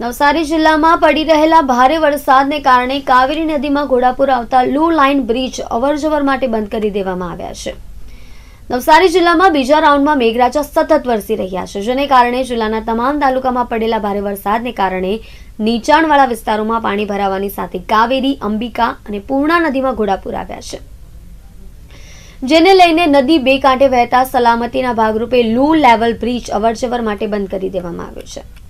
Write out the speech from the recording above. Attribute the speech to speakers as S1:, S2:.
S1: નવસારી જિલ્લામાં પડી રહેલા ભારે વરસાદને કારણે કાવેરી નદીમાં ઘોડાપુર આવતા લો લાઇન બ્રિજ અવરજવર માટે બંધ કરી દેવામાં આવ્યા છે। નવસારી જિલ્લામાં બીજા રાઉન્ડમાં મેઘરાજા સતત વરસી રહ્યા છે, જેને કારણે જિલ્લાના તમામ તાલુકામાં પડેલા ભારે વરસાદને કારણે નીચાણવાળા વિસ્તારોમાં પાણી ભરાવાની સાથે કાવેરી, અંબિકા અને પૂર્ણા નદીમાં ઘોડાપુર આવ્યા છે, જેને લઈને નદી બે કાંઠે વહેતા સલામતીના ભાગરૂપે લો લેવલ બ્રિજ અવરજવર માટે બંધ કરી દેવામાં આવ્યો છે।